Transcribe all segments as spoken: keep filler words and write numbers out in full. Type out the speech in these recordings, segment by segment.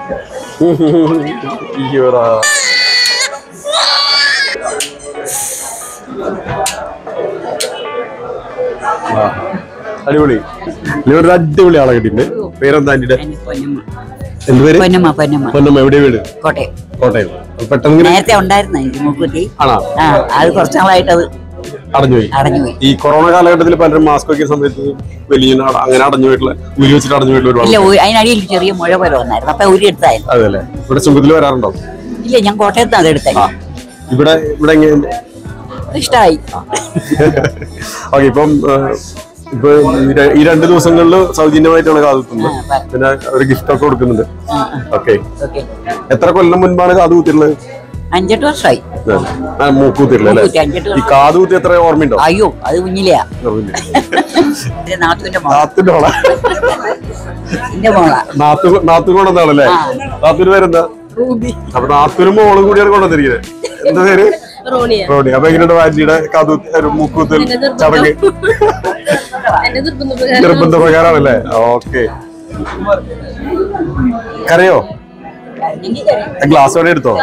അടിപൊളി. ഒരു അടിപൊളി ആളെ കിട്ടിണ്ട്. പേരെന്താ ആന്റിയുടെ? എന്ത് പേര്? പൊന്നമ്മ. എവിടെ വീട്? കോട്ടയം. കോട്ടയം. പെട്ടെന്ന് നേരത്തെ ഉണ്ടായിരുന്നു മൂക്കുത്തി. ആണോ? അത് കുറച്ച് നാളായിട്ട് അത് അടഞ്ഞുപോയി. അടഞ്ഞുപോയി. ഈ കൊറോണ കാലഘട്ടത്തിൽ പലരും മാസ്ക് വയ്ക്കുന്ന സമയത്ത് വലിയ അങ്ങനെ അടഞ്ഞു പോയിട്ടുള്ള ഊരി വെച്ചിട്ട് അടഞ്ഞു പോയിട്ടുള്ള ഇല്ല, അതിനടിയിൽ ചെറിയ മുഴ പോലെ വന്നായിരുന്നു. അപ്പൊ ഊരി എടുത്തായിരുന്നു. അതെല്ലേ? ഇവിടെ ചുങ്കത്തിൽ വരാറുണ്ടോ? ഇല്ല, ഞാൻ കോട്ടയത്ത് അത് എടുത്തേ. ഇവിടെ ഇവിടെ ഇഷ്ടമായി. ഓക്കെ. ഇപ്പം ഇപ്പൊ ഈ രണ്ട് ദിവസങ്ങളിൽ സൗജന്യമായിട്ടാണ് കാതുകുത്തുന്നത്. പിന്നെ ഒരു ഗിഫ്റ്റ് ഒക്കെ കൊടുക്കുന്നുണ്ട്. ഓക്കെ. എത്ര കൊല്ലം മുൻപാണ് കാതുകുത്തിയുള്ളത്? അഞ്ചെട്ട് വർഷമായി മൂക്കുത്തിട്ടുള്ളത്. ഈ കാതുകുത്തി എത്ര ഓർമ്മയുണ്ടോ? അയ്യോ, അത് കുഞ്ഞിലെയാ. നാത്തുവിന്റെ മോള. നാത്തുകൊണ്ടെന്നാണല്ലേ? നാത്തൂര് പേരെന്താ? അപ്പൊ നാത്തൂരും മോളും കൂടിയാണ് കൊണ്ടുവന്നിരിക്കുന്നത്. എന്താ പേര്? റോണി. അപ്പൊ എങ്ങനെയുണ്ട് ആന്റിയുടെ കാതുകുത്തി മൂക്കുത്തിൽ ചടങ്ങ്? നിർബന്ധ പ്രകാരമാണല്ലേ? ഓക്കെ. കരയോ? ഗ്ലാസ് വേണേ എടുത്തോ.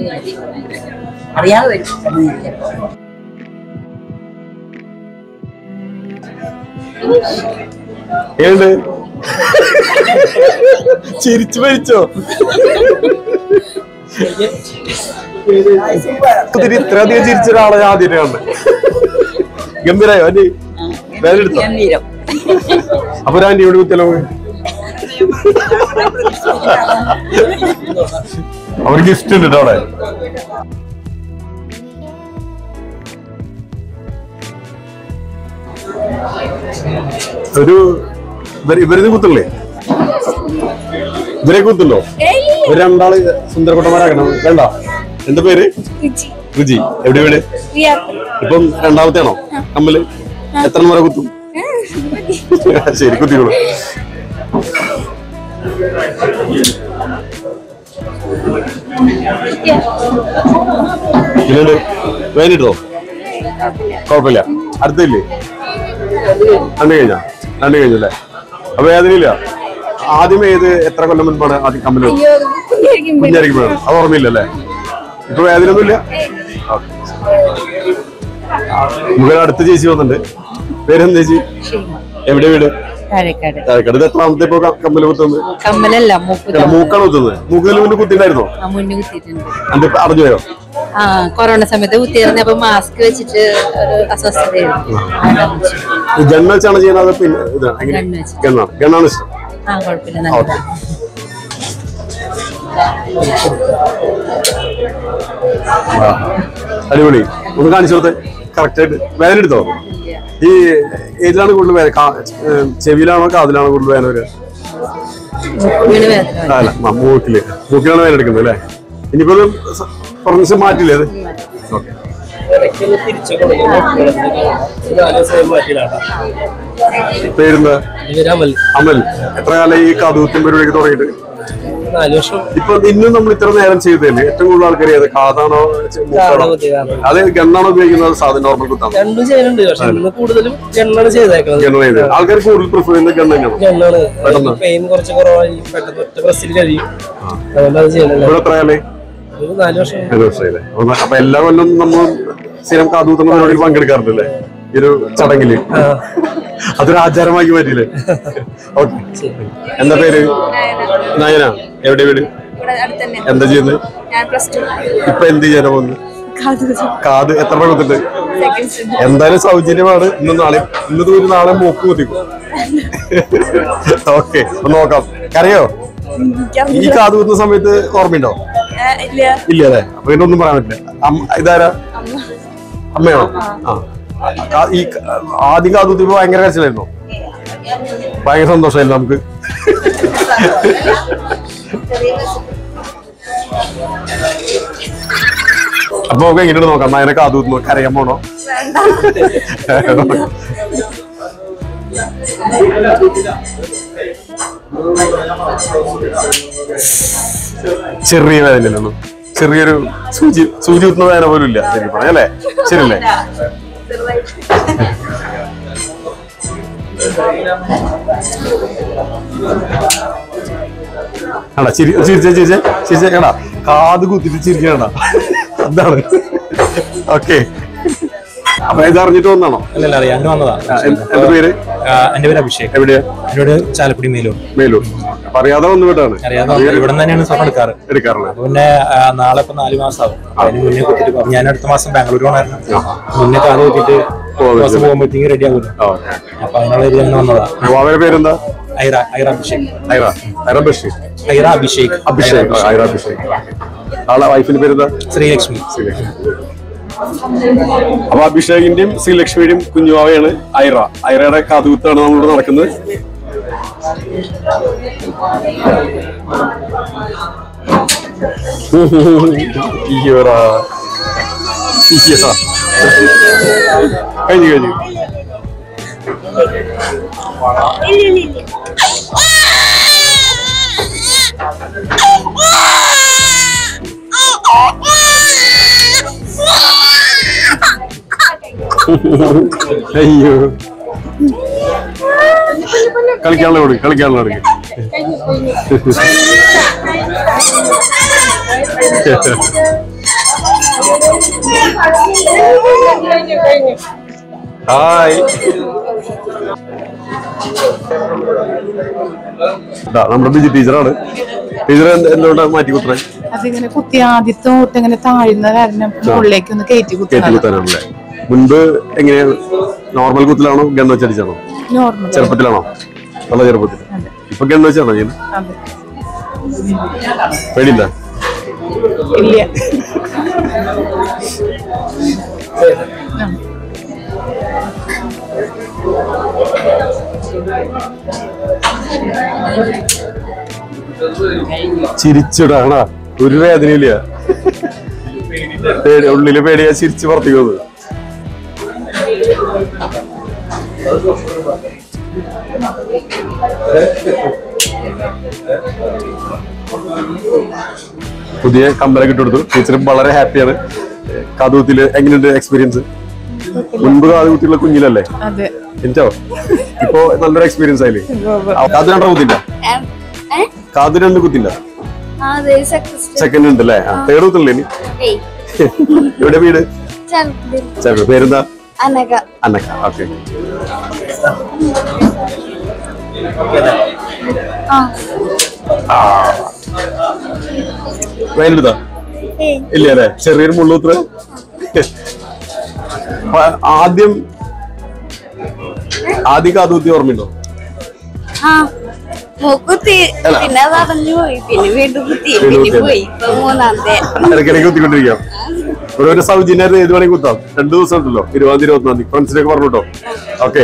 ഏണ്ട് ചിരിച്ചു മരിച്ചോ? ഇത്രയധികം ചിരിച്ച ഒരാളെ ആദ്യമായിട്ടാണ്. ഗംഭീരായോ ആന്റി? വേറെ എടുത്തോ. അപ്പൊ ഒരു ആന്റിയോട് കുത്തിയല്ലോ. അവർ ഗിഫ്റ്റ് ഉണ്ട് കേട്ടോ അവിടെ. ഒരു ഇവരിത് കുത്തല്ലേ? ഇവരെ കുത്തുണ്ടോ? ഒരു രണ്ടാള് സുന്ദരക്കുട്ടന്മാരാക്കണം. വേണ്ട. എന്താ പേര്? രുചി. എവിടെ വീട്? ഇപ്പം രണ്ടാമത്തെ ആണോ കമ്മല്? എത്ര വരെ കുത്തും? ശരി, കുത്തിക്കോളൂ. ഇല്ലുണ്ട്. വേനിട്ടോ? കുഴപ്പമില്ല. അടുത്തില്ലേ? രണ്ട് കഴിഞ്ഞാ? രണ്ട് കഴിഞ്ഞല്ലേ? അപ്പൊ വേദനയില്ല? ആദ്യം ഏത് എത്ര കൊല്ലം മുൻപാണ് ആദ്യം കമ്മല്? കുഞ്ഞായിരിക്കുമ്പോഴാണ്. അത് ഓർമ്മയില്ലല്ലേ? ഇപ്പൊ വേദന ഒന്നുമില്ല? നമുക്ക് അടുത്ത ചേച്ചി വന്നിട്ടുണ്ട്. പേരെന്താ ചേച്ചി? എവിടെ വീട്? താഴെക്കാട്. ഇത് എത്രാമത്തെ ഇപ്പൊ കമ്മല് കുത്തുന്നത്? കമ്മലല്ല, മൂക്കാണ് കുത്തുന്നത്. മൂക്കിന് മുന്നേ കുത്തിണ്ടായിരുന്നോ? അന്റെ അടഞ്ഞു പോയോ? ആ, കൊറോണ സമയത്ത് കുത്തിയായിരുന്നു. അപ്പൊ മാസ്ക് വെച്ചിട്ട് ഒരു അസ്വസ്ഥതയായിരുന്നു. ഗണ്ണ് വെച്ചാണ് ചെയ്യുന്നത്? പിന്നെ ഗണ്ണാണ്. ഗണ്ണാണ് ഇഷ്ടം? ആ, കുഴപ്പമില്ല, നല്ലതാ. അടിപൊളി. ഒന്ന് കാണിച്ചു കൊടുത്തേ കറക്റ്റ് ആയിട്ട്. വേദന എടുത്തോ? ഈ ഏതിലാണ് കൂടുതൽ വേദന? ചെവിയിലാണോ കാതിലാണോ കൂടുതൽ വേദന വരിക? അല്ല, മൂക്കില്. മൂക്കിലാണ് വേദന എടുക്കുന്നത് അല്ലേ? ഇനിയിപ്പോ കുറച്ച് മാറ്റില്ലേ അത്? ഓക്കെ. പേരെന്താ? അമൽ. അമൽ, എത്ര കാലം ഈ കാതുകുത്തും പരിപാടിക്ക് തുടങ്ങിയിട്ട്? ഇപ്പൊ ഇന്നും നമ്മൾ ഇത്ര നേരം ചെയ്തതല്ലേ ഏറ്റവും കൂടുതൽ ആൾക്കാർ അത് കാതാണോ അത് ഗണ്ണാണോ ഉപയോഗിക്കുന്നത്? സാധാരണ നോർമൽ കുത്താണോ? ആൾക്കാർ കൂടുതൽ പ്രിഫർ ചെയ്യുന്നത് ഗണ്ണ് തന്നെയാണ്. ഇവിടെ എത്ര കാലേ? നാല് വർഷമായില്ലേ? അപ്പൊ എല്ലാ കൊല്ലം നമ്മൾ സ്ഥിരം കാതുകുത്തുന്ന പരിപാടിയിൽ പങ്കെടുക്കാറുണ്ടല്ലേ ഈ ഒരു ചടങ്ങില്? അതൊരു ആചാരമാക്കി മാറ്റിയില്ലേ? ഓക്കെ. എന്താ പേര്? നയന. എവിടെ വീട്? എന്താ ചെയ്യുന്നത്? ഇപ്പൊ എന്ത് ചെയ്യാനാ പോകുന്നത്? കാത്. എത്ര കുത്തിട്ട്? എന്തായാലും സൗജന്യമാണ്. ഇന്ന് നാളെ ഇന്ന് ദൂരം നാളെ മൂക്ക് കുത്തിക്കും. ഓക്കെ, നോക്കാം. കരയോ? ഈ കാത് കുത്തുന്ന സമയത്ത് ഓർമ്മയുണ്ടോ? ഇല്ല അല്ലേ? അപ്പൊ ഇതിനൊന്നും പറയാൻ പറ്റില്ല. ഇതാരാ? അമ്മയാണോ? ആ, ഈ ആദ്യം കാത് കുത്തിയപ്പോ ഭയങ്കര കരച്ചിലായിരുന്നോ? ഭയങ്കര സന്തോഷമായിരുന്നു നമുക്ക്. അപ്പൊ നമുക്ക് എങ്ങനെയാണ് നോക്കാം? നയനെ കാത് കുത്തുന്നു. കരയാൻ പോണോ? ചെറിയ വേദനയില്ലല്ലോ. ചെറിയൊരു സൂചി സൂചി കുത്തുന്ന വേദന പോലും ഇല്ല ശരി പറഞ്ഞല്ലേ? ശരിയല്ലേ? ആടാ ചിരി ചിരിച്ച ചിരിച്ച ചിരിച്ച കേടാ കാത് കുത്തിട്ട് ചിരിക്കണ എന്താണ് ഓക്കെ അപ്പൊ ഇത് അറിഞ്ഞിട്ട് വന്നാണോ? അല്ലല്ല അറിയാൻ വന്നതാ. എന്റെ പേര് എന്റെ പേര് അഭിഷേക്. എവിടെയാ? എന്നോട് ചാലക്കുടി മേലൂർ. മേലൂർ. അപ്പൊ അറിയാതെ വന്നു വിട്ടാണ്. അറിയാതെ ഇവിടെ തന്നെയാണ് സ്വർണ്ണം എടുക്കാറ് എടുക്കാറുള്ളത്. പിന്നെ നാളെ ഇപ്പൊ നാല് മാസം ആവും. അതിന് മുന്നേ കുത്തിട്ട് ഞാൻ അടുത്ത മാസം ബാംഗ്ലൂർ പോകണമായിരുന്നു. മുന്നേ കാത് കുത്തിട്ട് പോകുമ്പോഴത്തേക്ക് റെഡി ആകുമല്ലോ. അപ്പൊ അതിനുള്ള രീതി അങ്ങനെ വന്നതാ. അവരുടെ പേരെന്താ? ഐറ ഐറ അഭിഷേക്. ഐറ ഐറ ബഷീർ. ഐറ അഭിഷേക്. അഭിഷേക് ഐറ അഭിഷേക്. ആളെ വൈഫിന്റെ പേരെന്താ? ശ്രീലക്ഷ്മി. ശ്രീലക്ഷ്മി. അപ്പൊ അഭിഷേകിന്റെയും ശ്രീലക്ഷ്മിയുടെയും കുഞ്ഞുവാവയാണ് ഐറ. ഐറയുടെ കാതുകുത്താണ് നമ്മളിവിടെ നടക്കുന്നത്. കഴിഞ്ഞു കഴിഞ്ഞു അയ്യോ കളിക്കാനുള്ള കൊടുക്കും കളിക്കാനുള്ള കൊടുക്കും ഹായ് നമ്മുടെ ബിജി ടീച്ചറാണ്. ടീച്ചർ എന്തുകൊണ്ടാണ് മാറ്റി കുത്തണേ? അതിങ്ങനെ കുത്തി ആദ്യത്തെ തൊട്ട് ഇങ്ങനെ താഴ്ന്ന കാരണം മുകളിലേക്ക് ഒന്ന് കയറ്റി കുത്താനാണല്ലേ? മുൻപ് എങ്ങനെയാ നോർമൽ കുത്തിലാണോ ഗൺ വെച്ചടിച്ചാണോ? ചെറുപ്പത്തിലാണോ? നല്ല ചെറുപ്പത്തിൽ. ഇപ്പൊ ഗൺ വെച്ചാണോ ചെയ്യുന്നത്? പേടിയില്ല? ഇല്ല. ചിരിച്ചിടാണ ഒരു വേദനയില്ല. ഉള്ളില് പേടിയാ ചിരിച്ച് പുറത്തേക്ക് വന്നത്. പുതിയ കമ്പലൊക്കെ ഇട്ടെടുത്തു. ടീച്ചർ വളരെ ഹാപ്പിയാണ്. കാതുകുത്തില് എങ്ങനെയുണ്ട് എക്സ്പീരിയൻസ്? മുൻപ് കാതുകുത്തിയുള്ള കുഞ്ഞിലല്ലേ? എനിക്കോ ഇപ്പൊ നല്ലൊരു എക്സ്പീരിയൻസ് ആയില്ലേ? കാത് രണ്ടര കുത്തില്ല? കാത് രണ്ട് കുത്തില്ല? സെക്കൻഡ് ഉണ്ട് അല്ലേ? തേർഡ് കുത്തില്ലേ? ഇനി എവിടെ വീട്? പേരെന്താ? അന്നക്ക. ഓക്കെ. വേനെടുത്താ ഇല്ല അല്ലേ? ചെറിയൊരു മുള്ളൂത്ര. ആദ്യം ആദ്യം കാതുകുത്തി ഓർമ്മയുണ്ടോ? പിന്നെ അതടഞ്ഞു പോയി. പിന്നെ വീണ്ടും കുത്തി. പിന്നെ പോയി. ഇപ്പൊ മൂന്നാമത്തെ ഇടയ്ക്കിടയ്ക്ക് കുത്തിക്കൊണ്ടിരിക്കാം. ഇവിടെ ഒരു സൗജന്യമായിട്ട് ഏത് വേണമെങ്കിൽ കുത്താം. രണ്ടു ദിവസം ഉണ്ടല്ലോ, ഇരുപതാം തീയതി ഇരുപത്തൊന്നാം തീയതി. ഫ്രണ്ട്സിനൊക്കെ പറഞ്ഞു കേട്ടോ. ഓക്കെ.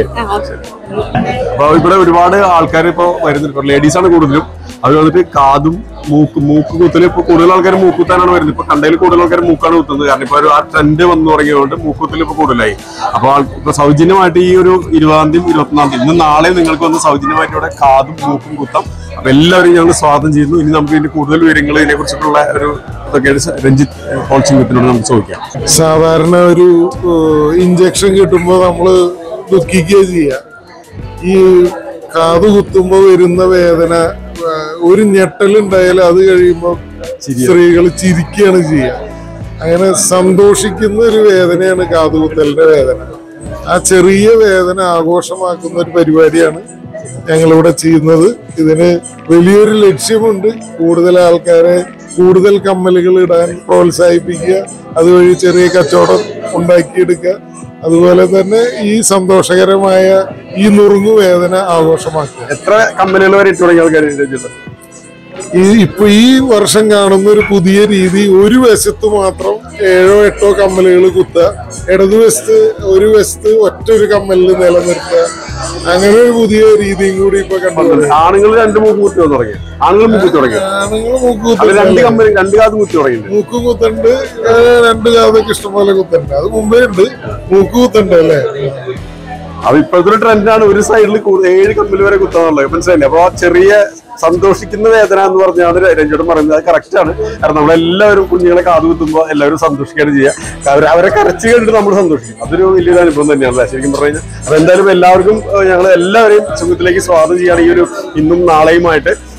അപ്പൊ ഇവിടെ ഒരുപാട് ആൾക്കാർ ഇപ്പൊ വരുന്നുണ്ട്. ലേഡീസ് ആണ് കൂടുതലും. അവർ വന്നിട്ട് കാതും മൂക്ക് മൂക്ക് കുത്തല് ഇപ്പൊ കൂടുതൽ ആൾക്കാർ മൂക്കുത്താനാണ് വരുന്നത്. ഇപ്പൊ കണ്ടതിൽ കൂടുതൽ ആൾക്കാർ മൂക്കാണ് കുത്തുന്നത്. കാരണം ഇപ്പൊ ഒരു ആ ട്രെൻഡ് വന്നു തുടങ്ങിയതുകൊണ്ട് മൂക്കുത്തിൽ ഇപ്പൊ കൂടുതലായി. അപ്പൊ ഇപ്പൊ സൗജന്യമായിട്ട് ഈ ഒരു ഇരുപതാം തീയതി ഇരുപത്തൊന്നാം തീയതി ഇന്ന് നാളെ നിങ്ങൾക്ക് വന്ന് സൗജന്യമായിട്ട് ഇവിടെ കാതും മൂക്കും കുത്താം. അപ്പൊ എല്ലാവരും ഞങ്ങൾ സ്വാഗതം ചെയ്യുന്നു. ഇനി നമുക്ക് ഇതിന്റെ കൂടുതൽ വിവരങ്ങൾ ഇതിനെ കുറിച്ചിട്ടുള്ള ഒരു ഇതൊക്കെയാണ് രഞ്ജിത്ത് ഹോൾസിംഗത്തിനോട് നമുക്ക് ചോദിക്കാം. സാധാരണ ഒരു ഇഞ്ചക്ഷൻ കിട്ടുമ്പോൾ നമ്മള് ദുഃഖിക്കുക ചെയ്യുക. ഈ കാത് കുത്തുമ്പോ വരുന്ന വേദന ഒരു ഞെട്ടലുണ്ടായാലും അത് കഴിയുമ്പോൾ സ്ത്രീകൾ ചിരിക്കുകയാണ് ചെയ്യുക. അങ്ങനെ സന്തോഷിക്കുന്ന ഒരു വേദനയാണ് കാതുകുത്തലിന്റെ വേദന. ആ ചെറിയ വേദന ആഘോഷമാക്കുന്ന ഒരു പരിപാടിയാണ് ഞങ്ങളിവിടെ ചെയ്യുന്നത്. ഇതിന് വലിയൊരു ലക്ഷ്യമുണ്ട്. കൂടുതൽ ആൾക്കാരെ കൂടുതൽ കമ്മലുകൾ ഇടാൻ പ്രോത്സാഹിപ്പിക്കുക, അതുവഴി ചെറിയ കച്ചവടം ഉണ്ടാക്കിയെടുക്കുക, അതുപോലെ തന്നെ ഈ സന്തോഷകരമായ ഈ നുറുങ്ങു വേദന ആഘോഷമാക്കുക. എത്ര കമ്പനികൾ വരെ ഇട്ട് തുടങ്ങിയ ആൾക്കാർ? ഈ ഇപ്പൊ ഈ വർഷം കാണുന്ന ഒരു പുതിയ രീതി, ഒരു വശത്ത് മാത്രം ഏഴോ എട്ടോ കമ്മലുകൾ കുത്തുക, ഇടതുവശത്ത് ഒരു വശത്ത് ഒറ്റ ഒരു കമ്മലിൽ നിലനിർത്തുക. അങ്ങനെ ഒരു പുതിയ രീതിയും കൂടി ഇപ്പൊ കണ്ടു. ആണുങ്ങൾ രണ്ട് മൂക്ക് കുത്തി തുടങ്ങി. ആണുങ്ങൾ മൂക്ക് കുത്തി തുടങ്ങി. ആണുങ്ങൾ മൂക്ക് കുത്തി രണ്ട് കമ്പനി രണ്ട് കാത് കുത്തി തുടങ്ങി. മൂക്ക് കുത്തണ്ട്, രണ്ട് കാതൊക്കെ ഇഷ്ടംപോലെ കുത്തണ്ട്. അത് മുമ്പേ ഉണ്ട് മൂക്ക് കുത്തണ്ട് അല്ലേ? അപ്പൊ ഇപ്പോഴത്തെ ഒരു ട്രെൻഡാണ് ഒരു സൈഡിൽ ഏഴ് കമ്പനി വരെ കുത്താന്നുള്ളത്. മനസ്സിലായില്ലേ? അപ്പൊ ചെറിയ സന്തോഷിക്കുന്ന വേദന എന്ന് പറഞ്ഞാൽ രഞ്ജോട്ടൻ പറയുന്നത് അത് കറക്റ്റ് ആണ്. കാരണം നമ്മളെല്ലാവരും കുഞ്ഞുങ്ങളെ കാത് കുത്തുമ്പോൾ എല്ലാവരും സന്തോഷിക്കുകയാണ് ചെയ്യുക. അവർ അവരെ കരച്ചു കണ്ടിട്ട് നമ്മൾ സന്തോഷിക്കും. അതൊരു വലിയൊരു അനുഭവം തന്നെയാണ് ശരിക്കും പറഞ്ഞു കഴിഞ്ഞാൽ. അപ്പൊ എന്തായാലും എല്ലാവർക്കും ഞങ്ങൾ എല്ലാവരെയും സുഖത്തിലേക്ക് സ്വാഗതം ചെയ്യുകയാണ് ഈ ഒരു ഇന്നും നാളെയുമായിട്ട്.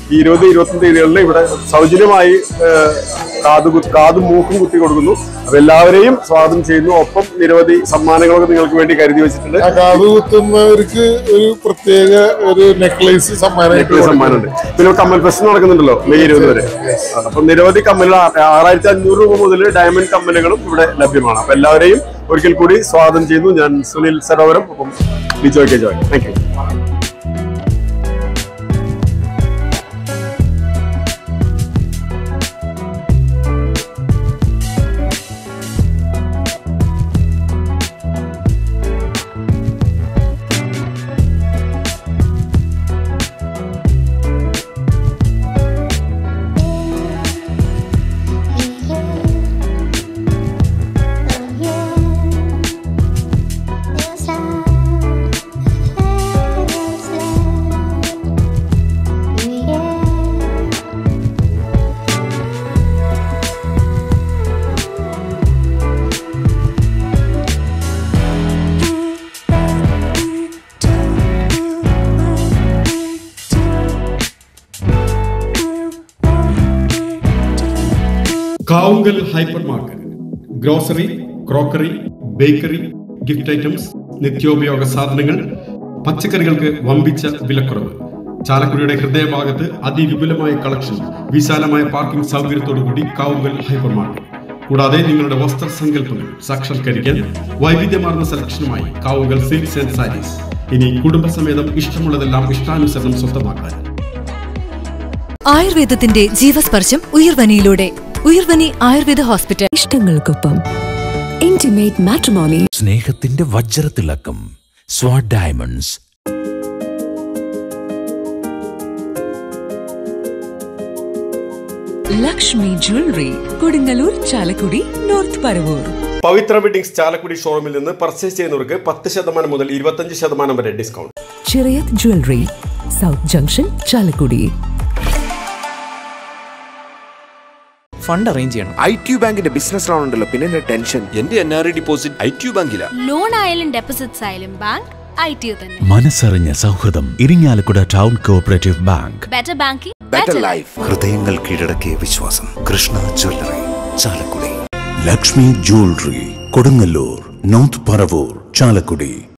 ഈ ഇരുപത് ഇരുപത്തൊന്ന് തീയതികളിൽ ഇവിടെ സൗജന്യമായി കാത് കാതും മൂക്കും കുത്തി കൊടുക്കുന്നു. അപ്പൊ എല്ലാവരെയും സ്വാഗതം ചെയ്യുന്നു. ഒപ്പം നിരവധി സമ്മാനങ്ങളൊക്കെ നിങ്ങൾക്ക് വേണ്ടി കരുതി വെച്ചിട്ടുണ്ട്. കാത് കുത്തുന്നവർക്ക് ഒരു പ്രത്യേക ഒരു നെക്ലേസ് സമ്മാനമുണ്ട്. പിന്നെ കമ്മൽ ഫെസ്റ്റ് നടക്കുന്നുണ്ടല്ലോ മെയ് ഇരുപത് വരെ. അപ്പൊ നിരവധി കമ്മലുകൾ ആറായിരത്തി അഞ്ഞൂറ് രൂപ മുതൽ ഡയമണ്ട് കമ്മലുകളും ഇവിടെ ലഭ്യമാണ്. അപ്പൊ എല്ലാവരെയും ഒരിക്കൽ കൂടി സ്വാഗതം ചെയ്യുന്നു. ഞാൻ സുനിൽ സരോവരം, ഒപ്പം Lijo K Joy. Thank you. Kavunkal hyper market, grocery, crockery, bakery, gift items, നിത്യോപയോഗ സാധനങ്ങൾ, പച്ചക്കറികൾക്ക് വമ്പിച്ച വിലക്കുറവ്. ചാലക്കുടിയുടെ ഹൃദയഭാഗത്ത് അതിവിപുലമായ കളക്ഷൻ, വിശാലമായ പാർക്കിംഗ് സൗകര്യത്തോടുകൂടി കാവുങ്കൽ ഹൈപ്പർ മാർക്കറ്റ്. കൂടാതെ നിങ്ങളുടെ വസ്ത്രസങ്കല്പങ്ങൾ സാക്ഷാത്കരിക്കാൻ വൈവിധ്യമാർന്ന സെലക്ഷനുമായി കാവുങ്കൽ സിൽക്സ് ആൻഡ് സാരീസ്. ഇനി കുടുംബസമേതം ഇഷ്ടമുള്ളതെല്ലാം ഇഷ്ടാനുസരണം സ്വന്തമാക്കാൻ. ആയുർവേദത്തിന്റെ ജീവസ്പർശം ഉയർവനിയിലൂടെ. ഉയർവനി ആയുർവേദ ഹോസ്പിറ്റൽ. ഇഷ്ടങ്ങൾക്കൊപ്പം ഇന്റിമേറ്റ് മാട്രിമോണി. സ്നേഹത്തിന്റെ വജ്രത്തിളക്കം Swad diamonds. Lakshmi jewellery, Kodungallur, Chalakudy, north Paravur. Pavithra weddings Chalakudy ഷോറൂമിൽ നിന്ന് പർച്ചേസ് ചെയ്യുന്നവർക്ക് പത്ത് ശതമാനം മുതൽ ഇരുപത്തഞ്ച് ശതമാനം വരെ discount. Chirayath jewellery, south junction, Chalakudy. Fund arrange ചെയ്യണം. ഐ ടി യു ബാങ്കിന്റെ ബിസിനസ് ലോൺ ഉണ്ടല്ലോ, പിന്നെ ടെൻഷൻ. എന്റെ N R I deposit I T U ബാങ്കില. ലോൺ ആയാലും ഡെപ്പോസിറ്റ്സ് ആയാലും ബാങ്ക് ഐ ടി യു തന്നെ. മനസ്സറിഞ്ഞ സൗഹൃദം Irinjalakuda town cooperative bank. Better banking, better life. ഹൃദയങ്ങൾ കീഴടക്കിയ വിശ്വാസം. Krishna jewellery, Chalakudy. Lakshmi jewellery, Kodungallur, north Paravur, Chalakudy.